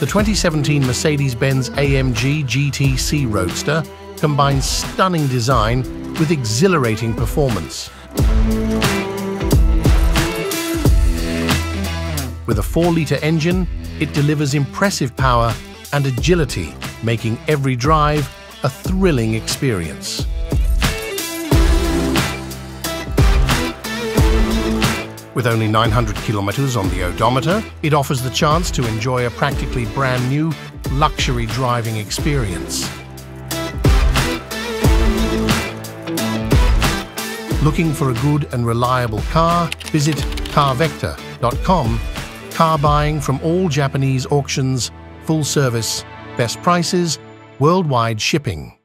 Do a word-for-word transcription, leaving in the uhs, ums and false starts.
twenty seventeen Mercedes-Benz A M G G T C Roadster combines stunning design with exhilarating performance. With a four litre engine, it delivers impressive power and agility, making every drive a thrilling experience. With only nine hundred kilometers on the odometer, it offers the chance to enjoy a practically brand new luxury driving experience. Looking for a good and reliable car? Visit carvector dot com. Car buying from all Japanese auctions, full service, best prices, worldwide shipping.